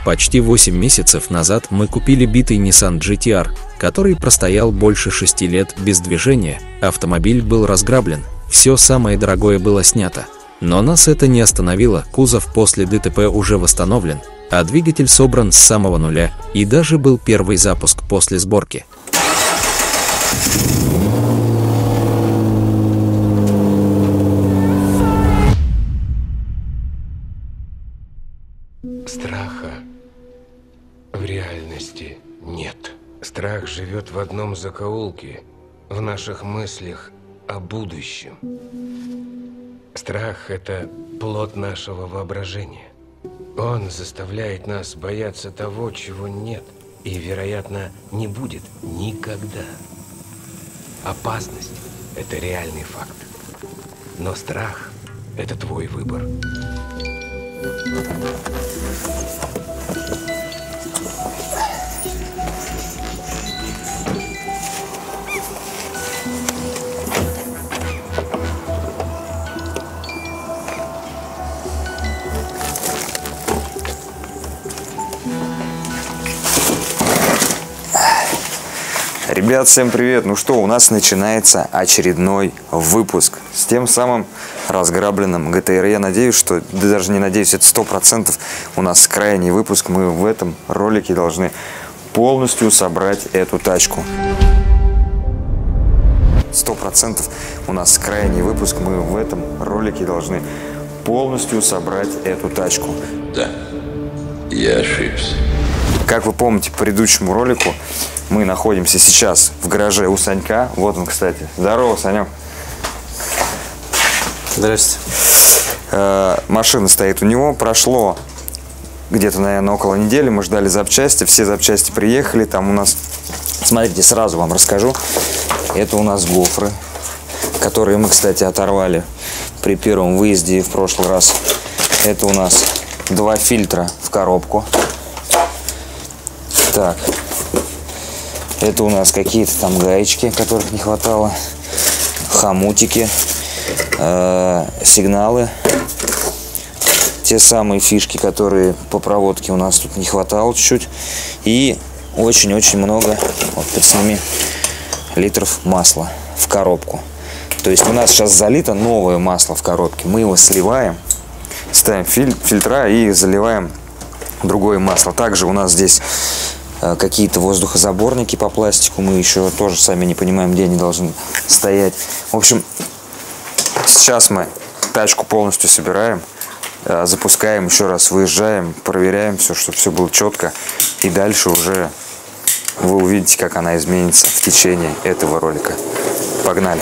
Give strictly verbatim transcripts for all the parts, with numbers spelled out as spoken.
Почти восемь месяцев назад мы купили битый Nissan джи ти ар, который простоял больше шести лет без движения, автомобиль был разграблен, все самое дорогое было снято. Но нас это не остановило, кузов после ДТП уже восстановлен, а двигатель собран с самого нуля, и даже был первый запуск после сборки. Страха в реальности нет. Страх живет в одном закоулке, в наших мыслях о будущем. Страх – это плод нашего воображения. Он заставляет нас бояться того, чего нет и, вероятно, не будет никогда. Опасность – это реальный факт. Но страх – это твой выбор. Ребят, всем привет! Ну что, у нас начинается очередной выпуск с тем самым разграбленным джи ти ар. Я надеюсь, что, да даже не надеюсь, это сто процентов у нас крайний выпуск. Мы в этом ролике должны полностью собрать эту тачку. Сто процентов у нас крайний выпуск. Мы в этом ролике должны полностью собрать эту тачку. Да, я ошибся. Как вы помните по предыдущему ролику, мы находимся сейчас в гараже у Санька. Вот он, кстати. Здорово, Санек. Здравствуйте. Э, машина стоит у него. Прошло где-то, наверное, около недели. Мы ждали запчасти. Все запчасти приехали. Там у нас, смотрите, сразу вам расскажу. Это у нас гофры, которые мы, кстати, оторвали при первом выезде в прошлый раз. Это у нас два фильтра в коробку. Так. Это у нас какие-то там гаечки, которых не хватало, хомутики, э, сигналы, те самые фишки, которые по проводке у нас тут не хватало чуть-чуть, и очень-очень много, вот подсними, литров масла в коробку. То есть у нас сейчас залито новое масло в коробке, мы его сливаем, ставим филь фильтра и заливаем другое масло. Также у нас здесь какие-то воздухозаборники по пластику, мы еще тоже сами не понимаем, где они должны стоять. В общем, сейчас мы тачку полностью собираем, запускаем, еще раз выезжаем, проверяем все, чтобы все было четко, и дальше уже вы увидите, как она изменится в течение этого ролика. Погнали!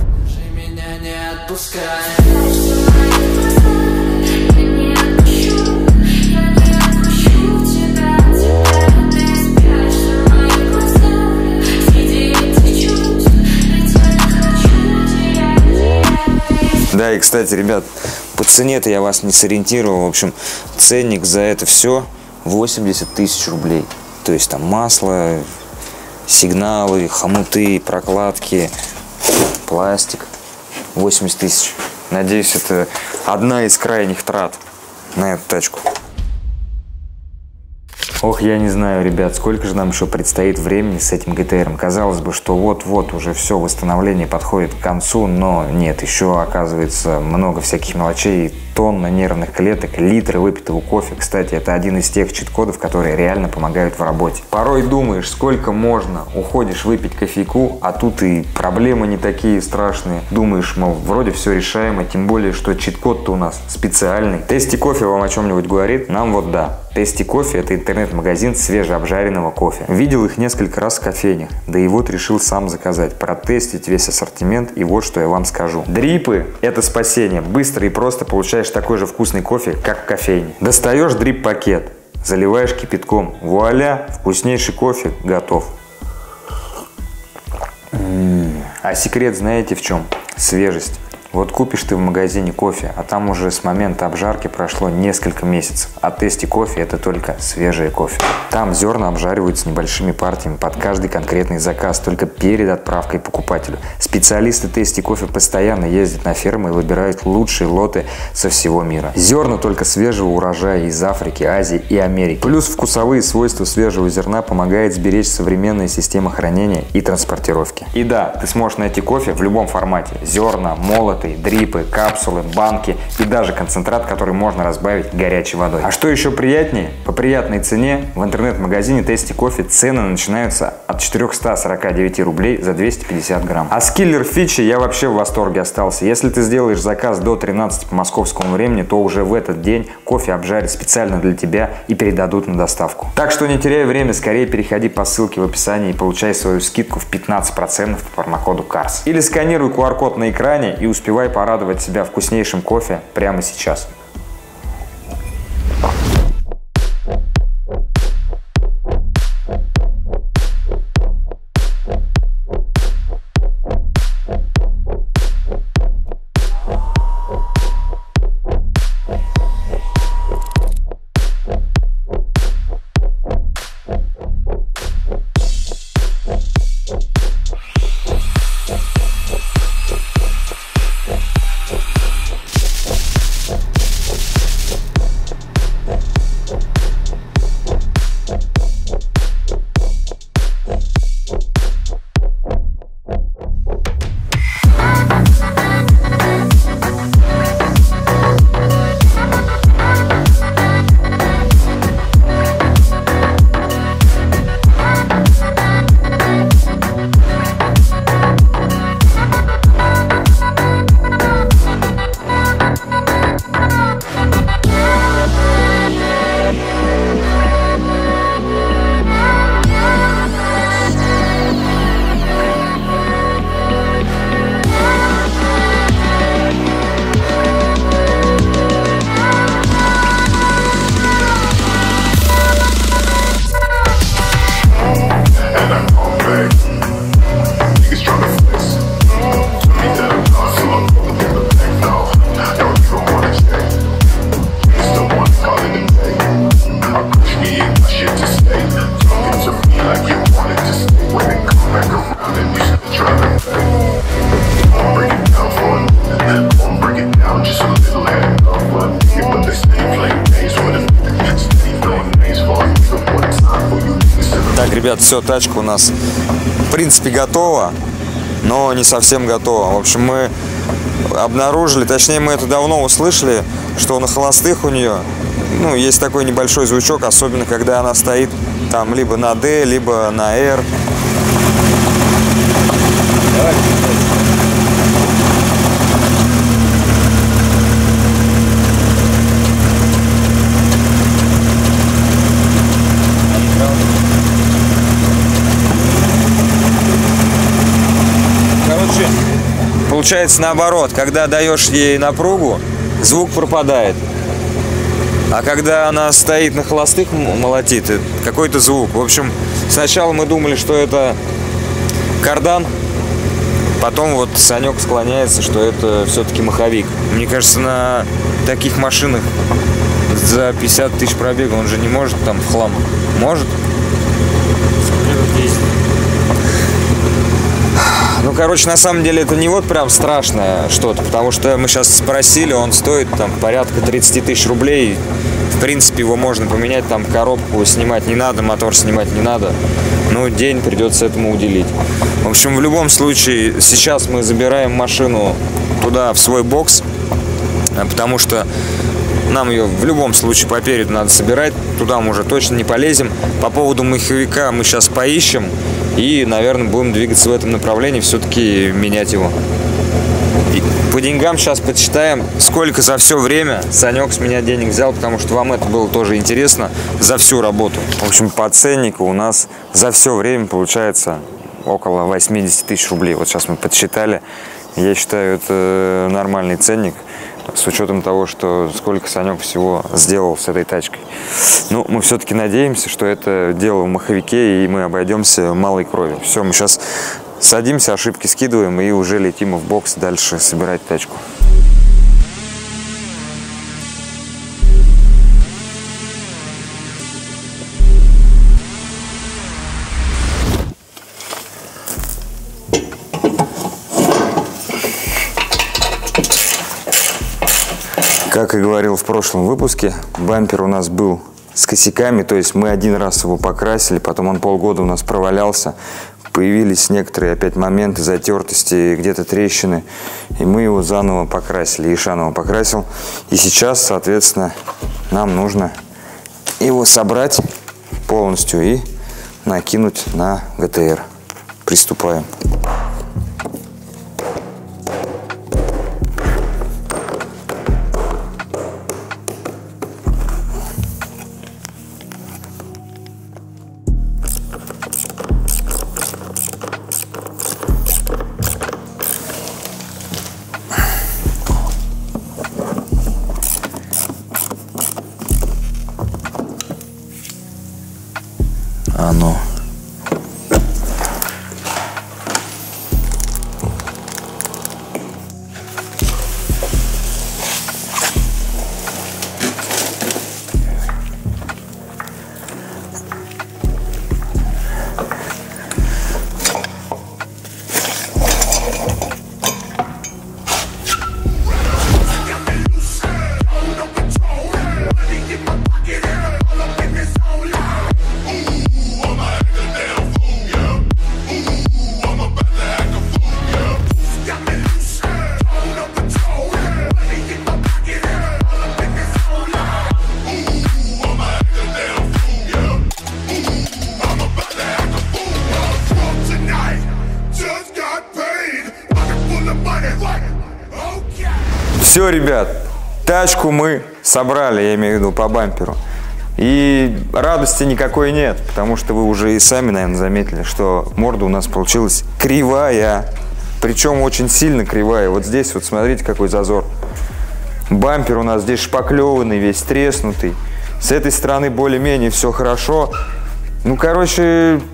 Да, и, кстати, ребят, по цене-то я вас не сориентировал. В общем, ценник за это все восемьдесят тысяч рублей. То есть там масло, сигналы, хомуты, прокладки, пластик. восемьдесят тысяч. Надеюсь, это одна из крайних трат на эту тачку. Ох, я не знаю, ребят, сколько же нам еще предстоит времени с этим джи ти ар. Казалось бы, что вот-вот уже все восстановление подходит к концу, но нет, еще оказывается много всяких мелочей, тонна нервных клеток, литры выпитого кофе. Кстати, это один из тех чит-кодов, которые реально помогают в работе. Порой думаешь, сколько можно, уходишь выпить кофейку, а тут и проблемы не такие страшные. Думаешь, мол, вроде все решаемо, тем более, что чит-код-то у нас специальный. Тести кофе вам о чем-нибудь говорит? Нам вот да. Тести кофе – это интернет-магазин свежеобжаренного кофе. Видел их несколько раз в кофейнях, да и вот решил сам заказать, протестить весь ассортимент, и вот что я вам скажу. Дрипы – это спасение. Быстро и просто получаешь такой же вкусный кофе, как в кофейне. Достаешь дрип-пакет, заливаешь кипятком, вуаля, вкуснейший кофе готов. М-м-м. А секрет знаете в чем? Свежесть. Вот купишь ты в магазине кофе, а там уже с момента обжарки прошло несколько месяцев. А Tasty Coffee — это только свежее кофе. Там зерна обжариваются небольшими партиями под каждый конкретный заказ, только перед отправкой покупателю. Специалисты Tasty Coffee постоянно ездят на фермы и выбирают лучшие лоты со всего мира. Зерна только свежего урожая из Африки, Азии и Америки. Плюс вкусовые свойства свежего зерна помогает сберечь современная система хранения и транспортировки. И да, ты сможешь найти кофе в любом формате. Зерна, молотые, дрипы, капсулы, банки и даже концентрат, который можно разбавить горячей водой. А что еще приятнее? По приятной цене в интернет-магазине Tasty Coffee цены начинаются от четырёхсот сорока девяти рублей за двести пятьдесят грамм. А с киллер фичи я вообще в восторге остался. Если ты сделаешь заказ до тринадцати по московскому времени, то уже в этот день кофе обжарят специально для тебя и передадут на доставку. Так что не теряй время, скорее переходи по ссылке в описании и получай свою скидку в пятнадцать процентов по промокоду карс. Или сканируй ку ар код на экране и успевай порадовать себя вкуснейшим кофе прямо сейчас. Так, ребят, все, тачка у нас в принципе готова, но не совсем готова. В общем, мы обнаружили, точнее мы это давно услышали, что на холостых у нее, ну, есть такой небольшой звучок, особенно когда она стоит там либо на D, либо на R. Короче, получается наоборот, когда даешь ей напругу, звук пропадает. А когда она стоит на холостых, молотит, какой-то звук. В общем, сначала мы думали, что это кардан, потом вот Санек склоняется, что это все-таки маховик. Мне кажется, на таких машинах за пятьдесят тысяч пробега он же не может там в хлам. Может? Ну, короче, на самом деле это не вот прям страшное что-то, потому что мы сейчас спросили, он стоит там порядка тридцать тысяч рублей. В принципе, его можно поменять, там коробку снимать не надо, мотор снимать не надо. Ну, день придется этому уделить. В общем, в любом случае, сейчас мы забираем машину туда, в свой бокс, потому что нам ее в любом случае по переду надо собирать. Туда мы уже точно не полезем. По поводу маховика мы сейчас поищем и, наверное, будем двигаться в этом направлении, все-таки менять его. И по деньгам сейчас подсчитаем, сколько за все время Санек с меня денег взял, потому что вам это было тоже интересно, за всю работу. В общем, по ценнику у нас за все время получается около восьмидесяти тысяч рублей. Вот сейчас мы подсчитали. Я считаю, это нормальный ценник, с учетом того, что сколько Санек всего сделал с этой тачкой. Ну, мы все-таки надеемся, что это дело в маховике, и мы обойдемся малой кровью. Все, мы сейчас Садимся, ошибки скидываем и уже летим в бокс дальше собирать тачку. Как и говорил в прошлом выпуске, бампер у нас был с косяками, то есть мы один раз его покрасили, потом он полгода у нас провалялся, появились некоторые опять моменты затертости, где-то трещины, и мы его заново покрасили, Ишанова покрасил, и сейчас, соответственно, нам нужно его собрать полностью и накинуть на ГТР. Приступаем. Оно. Все, ребят, тачку мы собрали, я имею в виду по бамперу. И радости никакой нет, потому что вы уже и сами, наверное, заметили, что морда у нас получилась кривая. Причем очень сильно кривая. Вот здесь вот смотрите, какой зазор. Бампер у нас здесь шпаклеванный, весь треснутый. С этой стороны более-менее все хорошо. Ну, короче,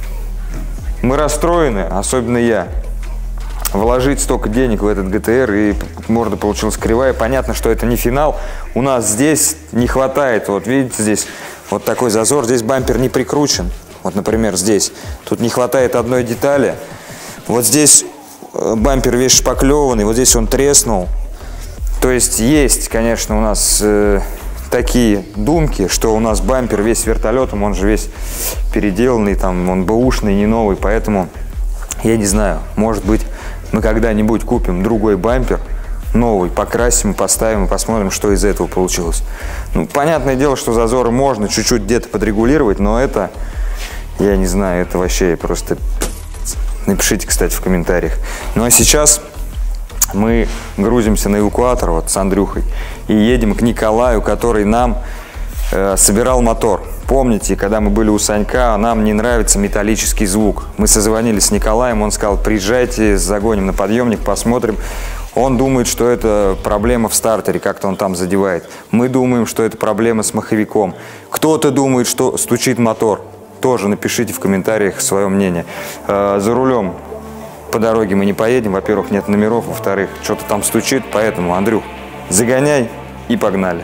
мы расстроены, особенно я. Вложить столько денег в этот ГТР, и морда получилась кривая. Понятно, что это не финал. У нас здесь не хватает. Вот видите, здесь вот такой зазор. Здесь бампер не прикручен. Вот, например, здесь. Тут не хватает одной детали. Вот здесь бампер весь шпаклеванный. Вот здесь он треснул. То есть есть, конечно, у нас э, такие думки, что у нас бампер весь вертолетом. Он же весь переделанный, там, он бэушный, не новый. Поэтому, я не знаю, может быть, мы когда-нибудь купим другой бампер, новый, покрасим, поставим и посмотрим, что из этого получилось. Ну, понятное дело, что зазоры можно чуть-чуть где-то подрегулировать, но это, я не знаю, это вообще просто... Напишите, кстати, в комментариях. Ну, а сейчас мы грузимся на эвакуатор вот с Андрюхой и едем к Николаю, который нам э, собирал мотор. Помните, когда мы были у Санька, нам не нравится металлический звук. Мы созвонились с Николаем, он сказал, приезжайте, загоним на подъемник, посмотрим. Он думает, что это проблема в стартере, как-то он там задевает. Мы думаем, что это проблема с маховиком. Кто-то думает, что стучит мотор. Тоже напишите в комментариях свое мнение. За рулем по дороге мы не поедем. Во-первых, нет номеров, во-вторых, что-то там стучит. Поэтому, Андрюх, загоняй и погнали.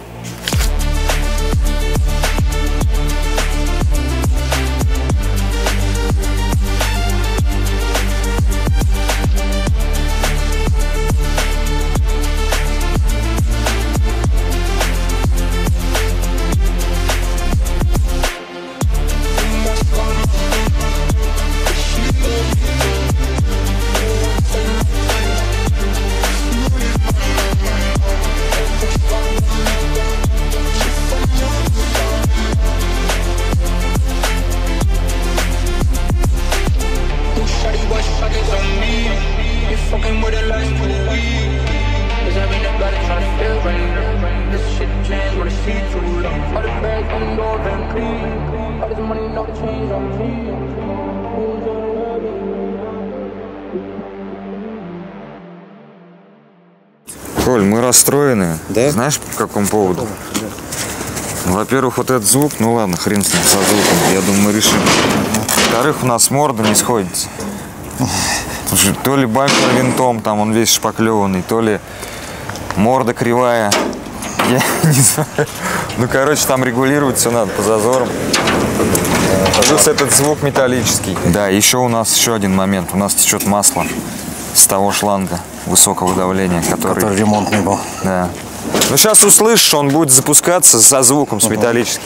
Коль, мы расстроены. Да? Знаешь, по какому поводу? Да. Во-первых, вот этот звук, ну ладно, хрен с ним, со звуком, я думаю, мы решим. Во-вторых, у нас морда не сходится. То ли бампер винтом, там он весь шпаклеванный, то ли морда кривая. Я не знаю. Ну, короче, там регулировать все надо по зазорам. Плюс этот звук металлический. Да, еще у нас еще один момент. У нас течет масло с того шланга высокого давления, который, который ремонтный был. Да. Ну, сейчас услышишь, он будет запускаться со звуком, с uh-huh. металлическим.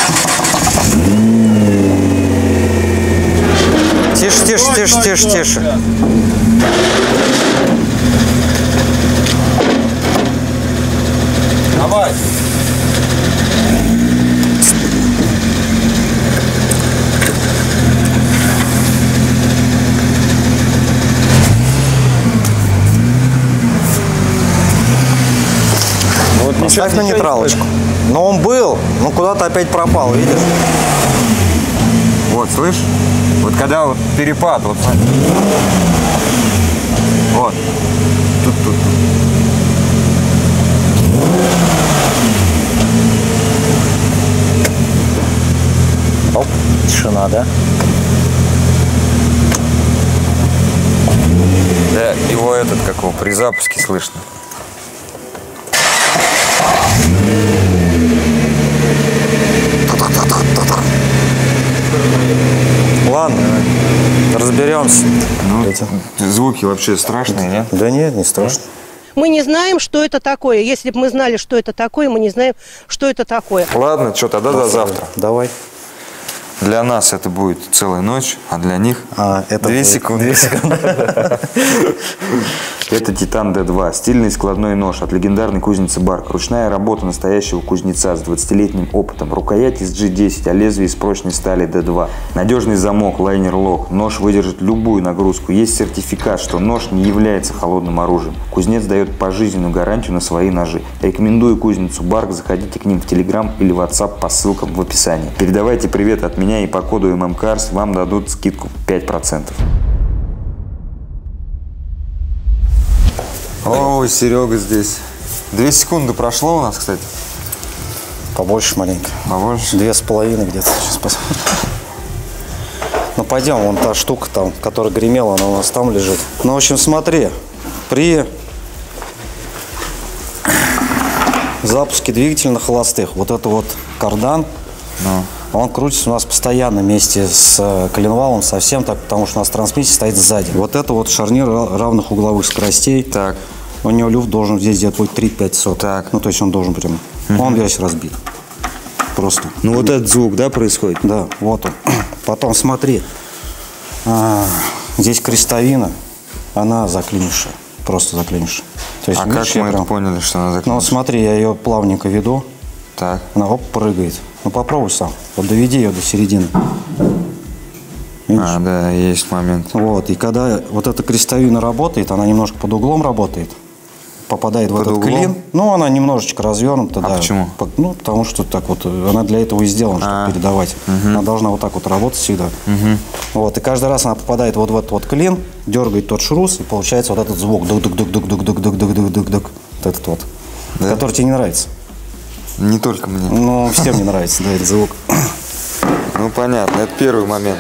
Тише, тише, тише, тише, тише. Давай. Вот поставь на нейтралочку. Но он был, но куда-то опять пропал, видишь? Вот, слышь? Вот когда вот перепад, вот. Вот. Тут, тут. Оп, тишина, да? Да, его этот, как его, при запуске слышно. Ладно, разберемся. Ну, звуки вообще страшные, нет? Да нет, не страшно. Мы не знаем, что это такое. Если бы мы знали, что это такое, мы не знаем, что это такое. Ладно, что, тогда до завтра. Давай. Для нас это будет целая ночь, а для них а, это две будет... секунды. Это Титан Д два. Стильный складной нож от легендарной кузницы Барк. Ручная работа настоящего кузнеца с двадцатилетним опытом. Рукоять из джи десять, а лезвие из прочной стали Д два. Надежный замок, лайнер-лок. Нож выдержит любую нагрузку. Есть сертификат, что нож не является холодным оружием. Кузнец дает пожизненную гарантию на свои ножи. Рекомендую кузницу Барк. Заходите к ним в Телеграм или WhatsApp по ссылкам в описании. Передавайте привет от меня, и по коду эм эм карс вам дадут скидку пять процентов. Ой, Серега здесь. Две секунды прошло у нас, кстати. Побольше маленько. Побольше? Две с половиной где-то. Сейчас посмотрим. Ну пойдем, вон та штука там, которая гремела, она у нас там лежит. Ну, в общем, смотри, при запуске двигателя на холостых, вот это вот кардан, ну. Он крутится у нас постоянно вместе с коленвалом совсем так, потому что у нас трансмиссия стоит сзади. Вот это вот шарнир равных угловых скоростей. Так. У него люфт должен здесь где-то будет три тысячи пятьсот. Так. Ну, то есть он должен прям. Угу. Он весь разбит. Просто. Ну, вот этот звук, да, происходит? Да, вот он. Потом смотри. А, здесь крестовина, она заклинившая. Просто заклинившая. То есть, а видишь, как мы прям... это поняли, что она заклинившая? Ну, вот смотри, я ее плавненько веду. Так. Она оп, прыгает. Ну попробуй сам. Вот доведи ее до середины. Видишь? А, да, есть момент. Вот. И когда вот эта крестовина работает, она немножко под углом работает. Попадает под в этот углом? Клин. Ну, она немножечко развернута. А да. почему? По, ну, потому что так вот она для этого и сделана, чтобы а -а -а. передавать. Угу. Она должна вот так вот работать всегда. Угу. Вот. И каждый раз она попадает вот в этот вот клин, дергает тот шрус, и получается вот этот звук. Дук-дук-дук-дук-дук-дук-дук-дук-дук-дук. Вот этот вот. Да? Который тебе не нравится. Не только мне. Ну, всем не нравится, да, этот звук. Ну, понятно, это первый момент.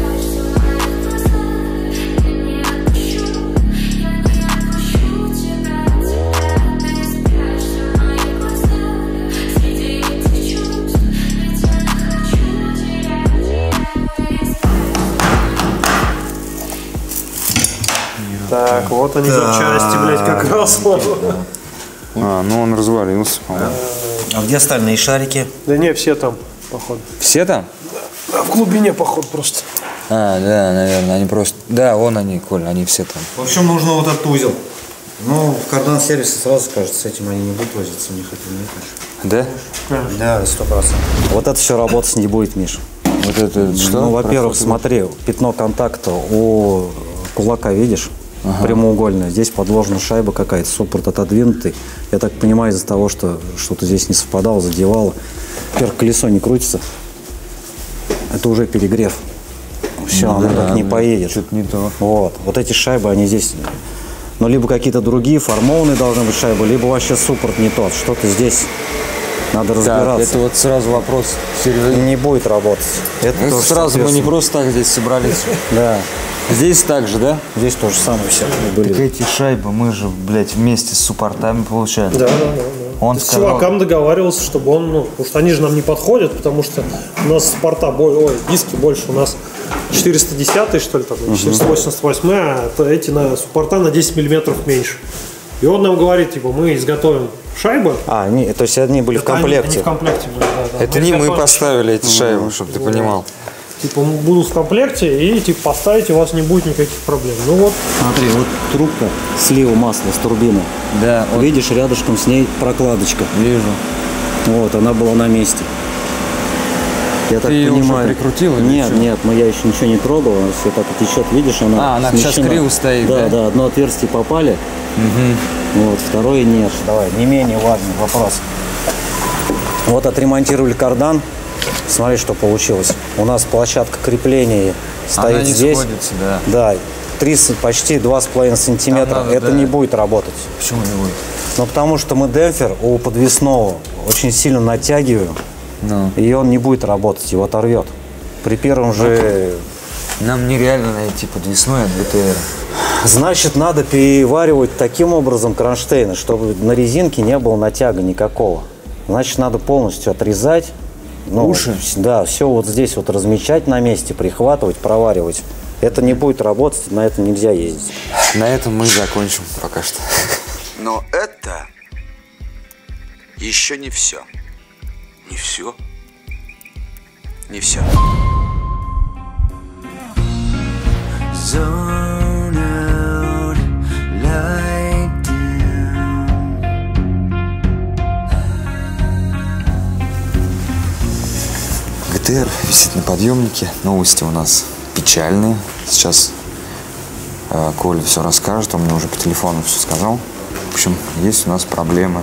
Так, вот они запчасти, блядь, как раз. А, ну он развалился, по-моему. А где остальные шарики? Да не, все там, походу. Все там? Да, в глубине, походу, просто. А, да, наверное, они просто... Да, вон они, Коль, они все там. В общем, нужно вот этот узел. Ну, в кардан сервисе сразу скажут, с этим они не будут возиться, у них это не Да? Да, сто процентов. Вот это все работать не будет, Миша. Вот это что? Ну, во-первых, смотри, пятно контакта у кулака, видишь? Ага. Прямоугольная. Здесь подложена шайба какая-то, суппорт отодвинутый. Я так понимаю, из-за того, что что-то здесь не совпадало, задевало. Во-первых, колесо не крутится. Это уже перегрев. Все, ну, оно да, так не поедет. Что-то не то. Вот. Вот эти шайбы, они здесь... Ну, либо какие-то другие формованные должны быть шайбы, либо вообще суппорт не тот. Что-то здесь Надо Так, разбираться. это вот сразу вопрос серьезный. Не будет работать. Это Это тоже, сразу мы не соответственно. просто так здесь собрались. Да. Здесь так же, да? Здесь то же самое все Так были. эти шайбы мы же, блядь, вместе с суппортами получаем. Да, да, да. да. Он Ты с сказал- чуваком договаривался, чтобы он, ну, потому что они же нам не подходят, потому что у нас спорта, бо- ой, диски больше, у нас четыреста десять, что ли, там, четыреста восемьдесят восемь, а то эти на суппорта на десять миллиметров меньше. И он нам говорит, типа, мы изготовим шайбы. А, они, то есть они были в Это они- комплекте. Они в комплекте были, да, да. Это не мы изготовим поставили эти шайбы, чтобы ты понимал. Типа будут в комплекте и типа поставить, у вас не будет никаких проблем. Ну вот, Смотри, вот трубка слива масла с турбины. Да, вот Видишь, рядышком с ней прокладочка. вижу. Вот, она была на месте. Я так её уже понимаю. прикрутил или Нет, что? нет, мы я еще ничего не трогал, она все так и течет, видишь, она. А, она сейчас смещена. криво стоит, Да, да? да, одно отверстие попали. Вот, второе нет. Давай, не менее важный вопрос. Вот отремонтировали кардан. Смотри, что получилось. У нас площадка крепления стоит Она не здесь. сходится, да. Да, тридцать, почти два с половиной сантиметра. Там надо, Это да. не будет работать. Почему не будет? Ну, потому что мы демпфер у подвесного очень сильно натягиваем, Ну. и он не будет работать, его оторвет. При первом же... Нам нереально найти подвесной от ГТР. Значит, надо переваривать таким образом кронштейны, чтобы на резинке не было натяга никакого. Значит, надо полностью отрезать. Ну, Уши? Да, все вот здесь вот размечать на месте, прихватывать, проваривать. Это не будет работать, на это нельзя ездить. На этом мы закончим пока что. Но это еще не все. Не все? Не все. ГТР висит на подъемнике. Новости у нас печальные. Сейчас э, Коля все расскажет. Он мне уже по телефону все сказал. В общем, есть у нас проблемы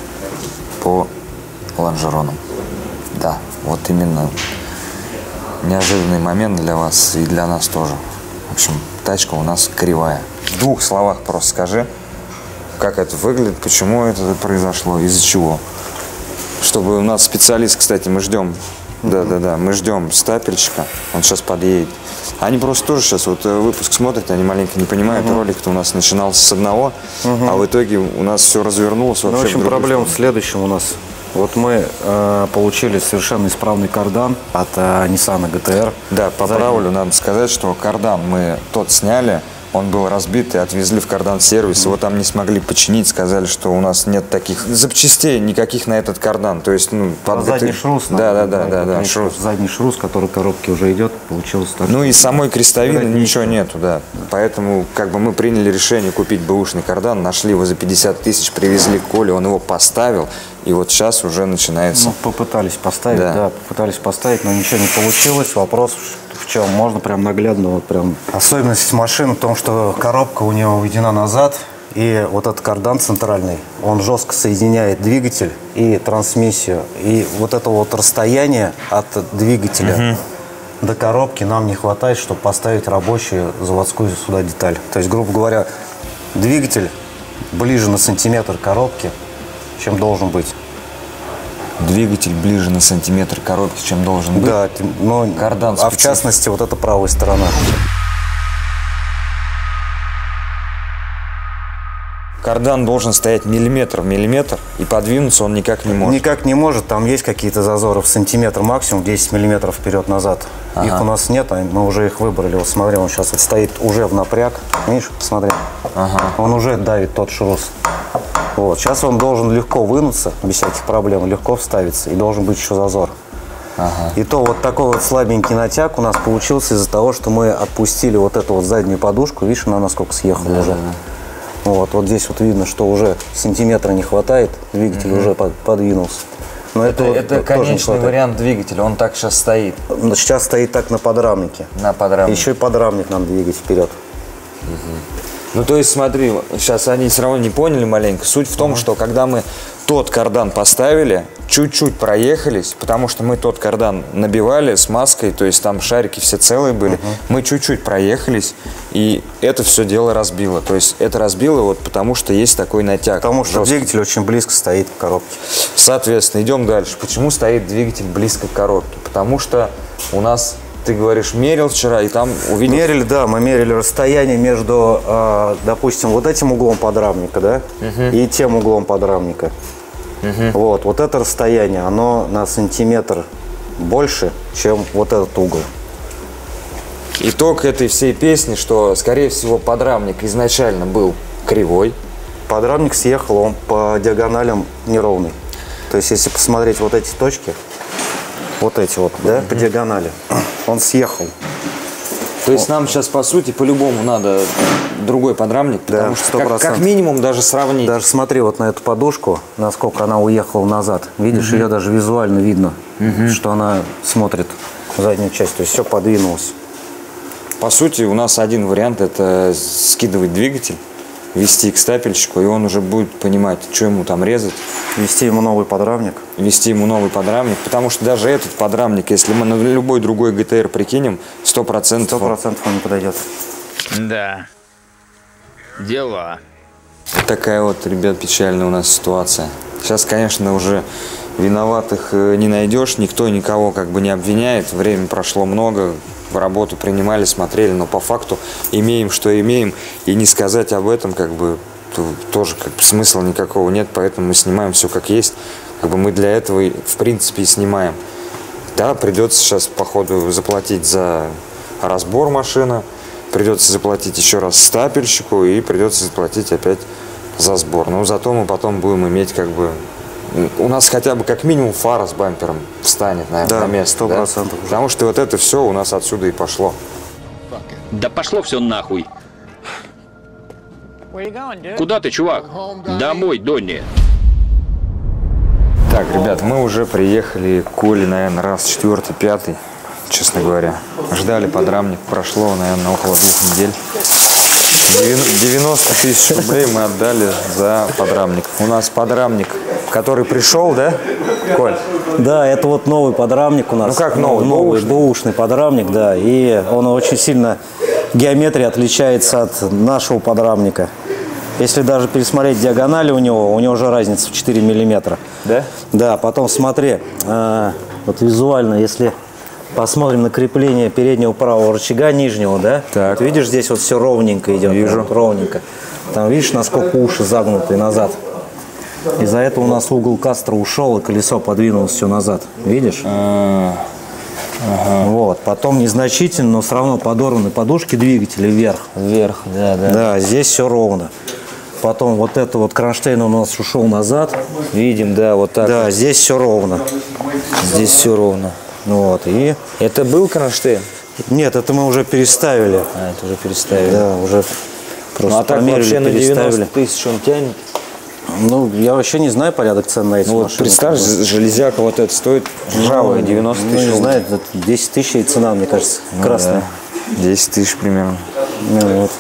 по лонжеронам. Да, вот именно неожиданный момент для вас и для нас тоже. В общем, тачка у нас кривая. В двух словах просто скажи, как это выглядит, почему это произошло, из-за чего. Чтобы у нас специалист, кстати, мы ждем. Да-да-да, мы ждем стапельщика, он сейчас подъедет. Они просто тоже сейчас вот выпуск смотрят, они маленько не понимают, uh-huh. ролик-то у нас начинался с одного, uh-huh. а в итоге у нас все развернулось вообще. Ну, в общем, в другую проблема в сторону. следующем у нас. Вот мы э, получили совершенно исправный кардан от э, Nissan джи ти ар. Да, поправлю, надо сказать, что кардан мы тот сняли, он был разбит и отвезли в кардан-сервис. Его там не смогли починить, сказали, что у нас нет таких запчастей никаких на этот кардан. То есть, ну, Под под задний ГТ шрус. Да, да, да, надо, да, да, конечно, шрус. Задний шрус, который в коробке уже идет, получился так. Ну что- и самой крестовины Играть ничего нету, да. Поэтому как бы мы приняли решение купить бэушный кардан, нашли его за пятьдесят тысяч, привезли к Коле, он его поставил, и вот сейчас уже начинается. Ну, попытались поставить, Да. да. попытались поставить, но ничего не получилось. Вопрос в чем? Можно прям наглядно, вот прям. Особенность машины в том, что коробка у нее уведена назад, и вот этот кардан центральный, он жестко соединяет двигатель и трансмиссию. И вот это вот расстояние от двигателя до коробки нам не хватает, чтобы поставить рабочую заводскую сюда деталь. То есть, грубо говоря, двигатель ближе на сантиметр коробки, чем должен быть. Двигатель ближе на сантиметр коробки, чем должен быть. Да, но, Кардан а в специфический. частности вот эта правая сторона. Кардан должен стоять миллиметр в миллиметр, и подвинуться он никак не может. Никак не может, там есть какие-то зазоры в сантиметр максимум, десять миллиметров вперед-назад. Ага. Их у нас нет, а мы уже их выбрали. Вот смотри, он сейчас вот стоит уже в напряг. Видишь, посмотри. Ага. Он уже давит тот шрус. Вот, сейчас он должен легко вынуться, без всяких проблем, легко вставиться, и должен быть еще зазор. Ага. И то вот такой вот слабенький натяг у нас получился из-за того, что мы отпустили вот эту вот заднюю подушку. Видишь, она насколько съехала Да, уже. да, да. Вот, вот здесь вот видно, что уже сантиметра не хватает, двигатель Мгм. уже под- подвинулся. Но Это, этого это тоже не конечный хватает. вариант двигателя, он так сейчас стоит Но сейчас стоит так на подрамнике. на подрамнике. Еще и подрамник нам двигать вперед. Ну, то есть, смотри, сейчас они все равно не поняли маленько. Суть в том, что когда мы тот кардан поставили, чуть-чуть проехались, потому что мы тот кардан набивали с маской, то есть там шарики все целые были. Uh-huh. Мы чуть-чуть проехались, и это все дело разбило. То есть это разбило вот потому, что есть такой натяг. Потому что жесткий. Двигатель очень близко стоит к коробке. Соответственно, идем дальше. Почему стоит двигатель близко к коробке? Потому что у нас, ты говоришь, мерил вчера, и там увидел... Мерили, да, мы мерили расстояние между, э, допустим, вот этим углом подрамника, да, uh-huh. и тем углом подрамника. Uh-huh. Вот, вот это расстояние, оно на сантиметр больше, чем вот этот угол. Итог этой всей песни, что, скорее всего, подрамник изначально был кривой. Подрамник съехал, он по диагоналям неровный. То есть, если посмотреть вот эти точки, вот эти вот, да, uh-huh. по диагонали, он съехал. То есть нам сейчас, по сути, по-любому надо другой подрамник, потому да, что как, как минимум даже сравнить. Даже смотри вот на эту подушку, насколько она уехала назад. Видишь, угу. ее даже визуально видно, угу. что она смотрит в заднюю часть. То есть все подвинулось. По сути, у нас один вариант – это скидывать двигатель, вести к стапельщику, и он уже будет понимать, что ему там резать. Вести ему новый подрамник. Вести ему новый подрамник, потому что даже этот подрамник, если мы на любой другой ГТР прикинем, сто процентов... Сто процентов он не подойдет. Да. Дела. Такая вот, ребят, печальная у нас ситуация. Сейчас, конечно, уже виноватых не найдешь, никто никого как бы не обвиняет. Время прошло много, работу принимали, смотрели, но по факту имеем, что имеем, и не сказать об этом как бы тоже как бы смысла никакого нет, поэтому мы снимаем все как есть. Как бы мы для этого и, в принципе и снимаем. Да, придется сейчас по ходу заплатить за разбор машины, придется заплатить еще раз стапельщику и придется заплатить опять за сбор. Но зато мы потом будем иметь как бы... У нас хотя бы как минимум фара с бампером встанет, наверное, да, на место. сто процентов. Да? Потому что вот это все у нас отсюда и пошло. Да пошло все нахуй. Куда ты, чувак? Домой, Донни. Так, ребят, мы уже приехали к Коле, наверное, раз четвертый, пятый, честно говоря. Ждали подрамник, прошло, наверное, около двух недель. девяносто тысяч рублей мы отдали за подрамник. У нас подрамник, который пришел, да, Коль? Да, это вот новый подрамник у нас. Ну как новый? Новый бэушный подрамник, да. И он очень сильно, геометрия отличается от нашего подрамника. Если даже пересмотреть диагонали у него, у него уже разница в четыре миллиметра. Да? Да, потом смотри, э, вот визуально, если посмотрим на крепление переднего правого рычага нижнего, да? Так. Вот видишь, здесь вот все ровненько идет. Вижу. Вот, ровненько. Там видишь, насколько уши загнуты назад. Из-за этого у нас угол кастера ушел, и колесо подвинулось все назад. Видишь? А, ага. Вот. Потом незначительно, но все равно подорваны подушки двигателя вверх. Вверх, да, да. Да, здесь все ровно. Потом вот это вот кронштейн у нас ушел назад. Видим, да, вот так. Да, вот. здесь все ровно. Здесь все ровно. Вот, и... Это был кронштейн? Нет, это мы уже переставили. А, это уже переставили. Да, уже просто ну, а так померили, вообще на переставили. девяносто тысяч он тянет? Ну, я вообще не знаю порядок цен на эти ну, машины. Вот представь, железяка вот эта стоит ржавая, девяносто тысяч. Ну, не знаю, это десять тысяч и цена, мне кажется, ну, красная. Да. десять тысяч примерно. Ну, вот.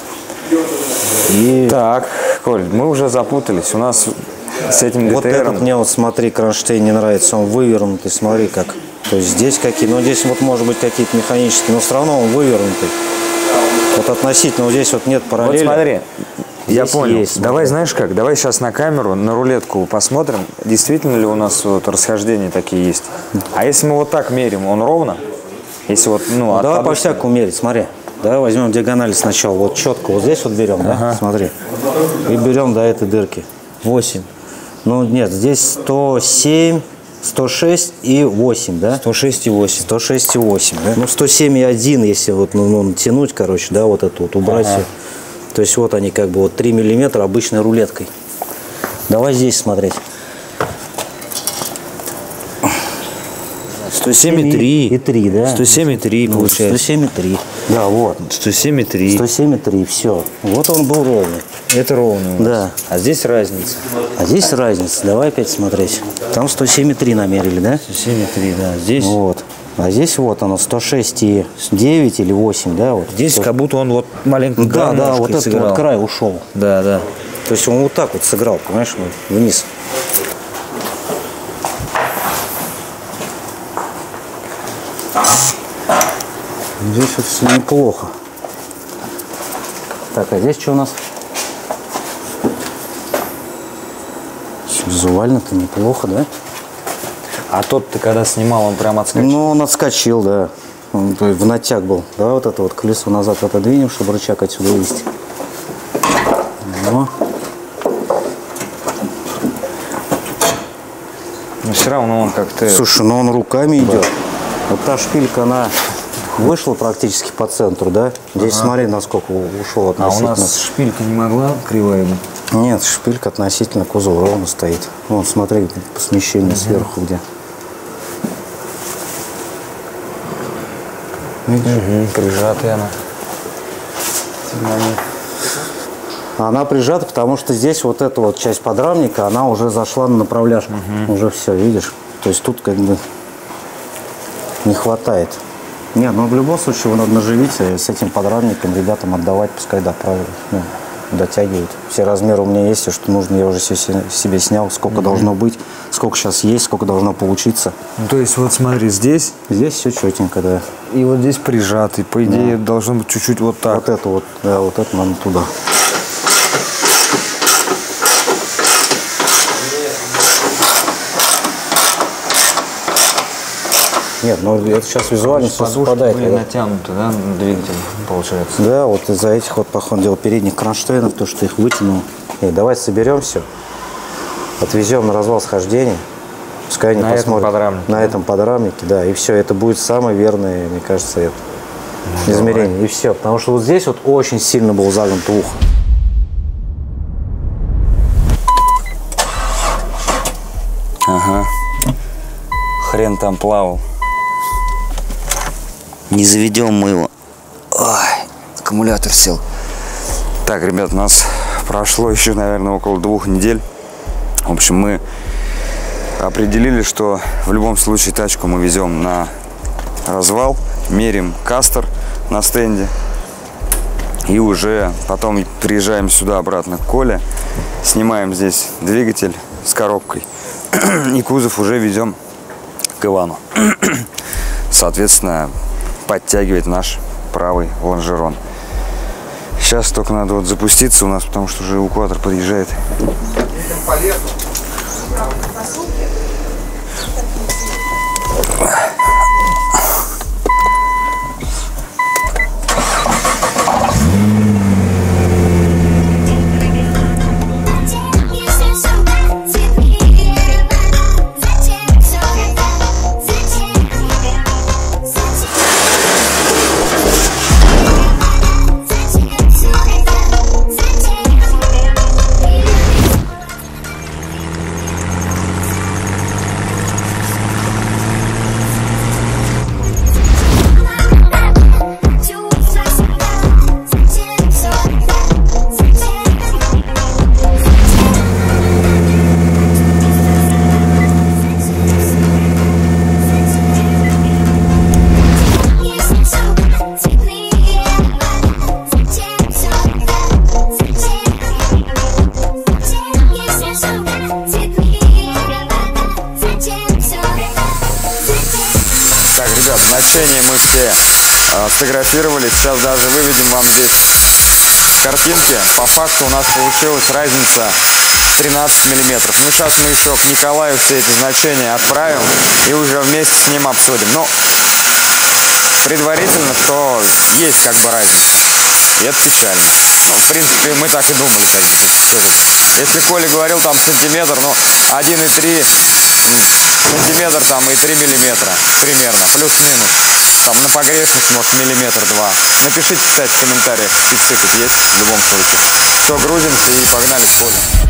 И... Так, Коль, мы уже запутались. У нас с этим ГТРом... Вот этот мне, вот смотри, кронштейн не нравится. Он вывернутый, смотри как. То есть здесь какие, ну здесь вот может быть какие-то механические, но все равно он вывернутый. Вот относительно, вот здесь вот нет параллели. Вот смотри, здесь я понял. есть, Давай, смотри. знаешь как, давай сейчас на камеру, на рулетку посмотрим, действительно ли у нас вот расхождения такие есть. А если мы вот так мерим, он ровно? Если вот, ну, ну давай подушки... по-всякому мерить, смотри. Давай возьмем диагонали сначала, вот четко, вот здесь вот берем, ага. да, смотри. И берем до этой дырки. восемь. Ну нет, здесь сто семь, сто шесть и восемь, да? сто шесть и восемь. сто шесть и восемь, да? Ну, сто семь и один, если вот, ну, ну, натянуть, короче, да, вот эту вот убрать ага. все. То есть вот они как бы вот три миллиметра обычной рулеткой. Давай здесь смотреть. сто семь и три. И три, да? сто семь и три ну, получается. сто семь и три. Да, вот. сто семь и три. сто семь и три, все. Вот он был ровный. Это ровно. Да. А здесь разница. А здесь разница. Давай опять смотреть. Там сто семь и три намерили, да? сто семь и три, да. Здесь. Вот. А здесь вот оно сто шесть и девять или восемь, да? Вот. Здесь как будто он вот маленько да, да, вот этот вот край ушел. Да, да. То есть он вот так вот сыграл, понимаешь, вниз. Здесь вот все неплохо. Так, а здесь что у нас? Визуально-то неплохо, да? А тот ты когда снимал, он прям отскочил? Ну, он отскочил, да. Он то есть, в натяг был. Давай вот это вот колесо назад отодвинем, чтобы рычаг отсюда вывести. Но. Но все равно он как-то... Слушай, ну он руками да. идет. Вот та шпилька, она вышла практически по центру, да? Здесь ага. смотри, насколько ушел относительно. А у нас шпилька не могла кривая быть? Нет, шпилька относительно кузова ровно стоит. Вон, смотри, по смещению угу. сверху где. Видишь? Угу, прижатая она. Она прижата, потому что здесь вот эта вот часть подрамника, она уже зашла на направляшку. Угу. Уже все, видишь? То есть тут как бы не хватает. Нет, ну в любом случае его надо наживить, с этим подрамником ребятам отдавать, пускай доправят, ну, дотягивают. Все размеры у меня есть, все, что нужно, я уже все себе снял, сколько mm-hmm. должно быть, сколько сейчас есть, сколько должно получиться. Ну, то есть вот смотри, здесь? Здесь все четенько, да. И вот здесь прижатый, по идее, да. должно быть чуть-чуть вот так. Вот это вот, да, вот это надо туда. Нет, ну это сейчас визуально все совпадает. Были натянуты, да, двигатель, получается? Да, вот из-за этих вот, по ходу дела, передних кронштейнов, то, что их вытянул. И давай соберем все, отвезем на развал схождения, пускай они на посмотрят. Этом подрамнике, на да? этом подрамнике, да, и все, это будет самое верное, мне кажется, это ну, измерение. Давай. И все, потому что вот здесь вот очень сильно был загнуто ухо. Ага, хрен там плавал. Не заведем мы его. Ой, аккумулятор сел. Так, ребят, у нас прошло еще, наверное, около двух недель. В общем, мы определили, что в любом случае тачку мы везем на развал, мерим кастер на стенде. И уже потом приезжаем сюда обратно к Коле, снимаем здесь двигатель с коробкой. И кузов уже везем к Ивану. Соответственно, подтягивать наш правый лонжерон. Сейчас только надо вот запуститься у нас, потому что уже эвакуатор подъезжает. Едем по лесу. Значения мы все э, сфотографировали. Сейчас даже выведем вам здесь картинки. По факту у нас получилась разница тринадцать миллиметров. Ну, сейчас мы еще к Николаю все эти значения отправим и уже вместе с ним обсудим. Ну, предварительно, что есть как бы разница. И это печально. Ну, в принципе, мы так и думали. Так, если Коля говорил там сантиметр, ну, один и три сантиметр там и три миллиметра примерно, плюс-минус. Там на погрешность, может, миллиметр-два. Напишите, кстати, в комментариях, специфик есть в любом случае. Все, грузимся и погнали к Коле.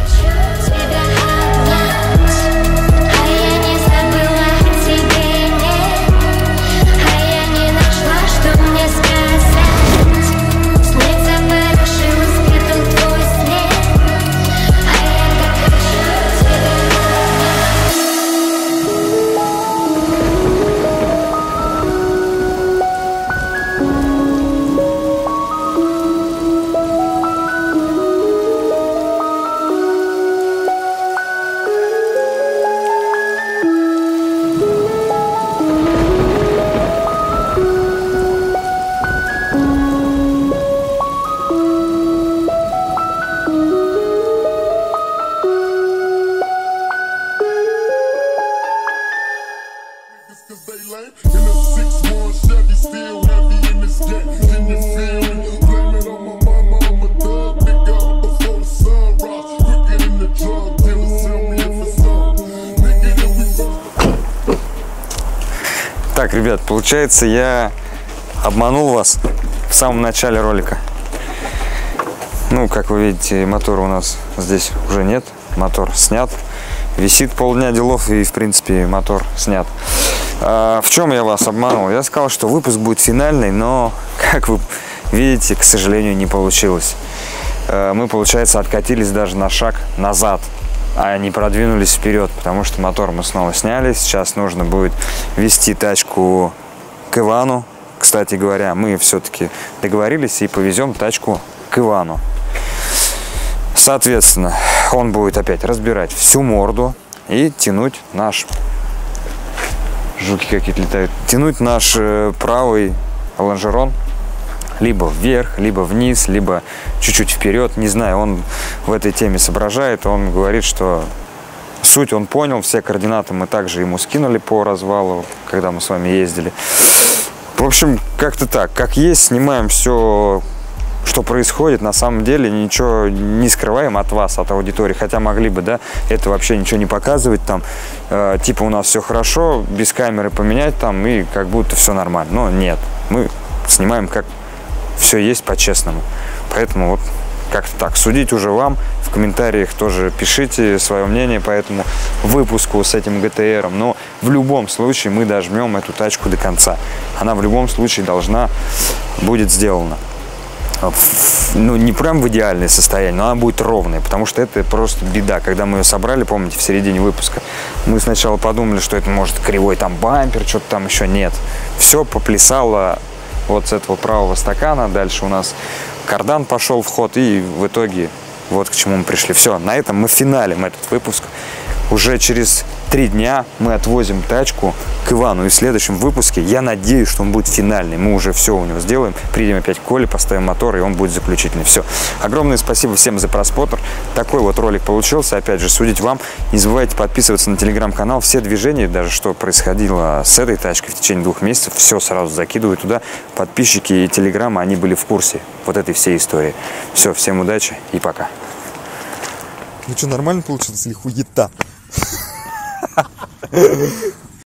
Так, ребят, получается, я обманул вас в самом начале ролика. Ну, как вы видите, мотора у нас здесь уже нет. Мотор снят. Висит полдня делов, и, в принципе, мотор снят. А в чем я вас обманул? Я сказал, что выпуск будет финальный, но, как вы видите, к сожалению, не получилось. Мы, получается, откатились даже на шаг назад, а не продвинулись вперед, потому что мотор мы снова сняли. Сейчас нужно будет вести тачку к Ивану. Кстати говоря, мы все-таки договорились и повезем тачку к Ивану. Соответственно, он будет опять разбирать всю морду и тянуть наш... Жуки какие-то летают. Тянуть наш правый лонжерон либо вверх, либо вниз, либо чуть-чуть вперед. Не знаю, он в этой теме соображает. Он говорит, что суть он понял. Все координаты мы также ему скинули по развалу, когда мы с вами ездили. В общем, как-то так. Как есть, снимаем все, что происходит. На самом деле ничего не скрываем от вас, от аудитории. Хотя могли бы, да, это вообще ничего не показывать. Там, э, типа у нас все хорошо, без камеры поменять там, и как будто все нормально. Но нет, мы снимаем как все есть по-честному. Поэтому вот как-то так. Судить уже вам. В комментариях тоже пишите свое мнение по этому выпуску с этим джи ти ар. Но в любом случае мы дожмем эту тачку до конца. Она в любом случае должна будет сделана. Ну, не прям в идеальное состояние, но она будет ровная, потому что это просто беда. Когда мы ее собрали, помните, в середине выпуска, мы сначала подумали, что это может кривой там бампер, что-то там еще нет. Все поплясало вот с этого правого стакана. Дальше у нас кардан пошел в ход, и в итоге вот к чему мы пришли. Все, на этом мы финалим этот выпуск. Уже через три дня мы отвозим тачку к Ивану. И в следующем выпуске, я надеюсь, что он будет финальный. Мы уже все у него сделаем. Приедем опять к Коле, поставим мотор, и он будет заключительный. Все. Огромное спасибо всем за просмотр. Такой вот ролик получился. Опять же, судить вам. Не забывайте подписываться на телеграм-канал. Все движения, даже что происходило с этой тачкой в течение двух месяцев, все сразу закидываю туда. Подписчики и телеграма, они были в курсе вот этой всей истории. Все, всем удачи и пока. Ну что, нормально получилось или хуета?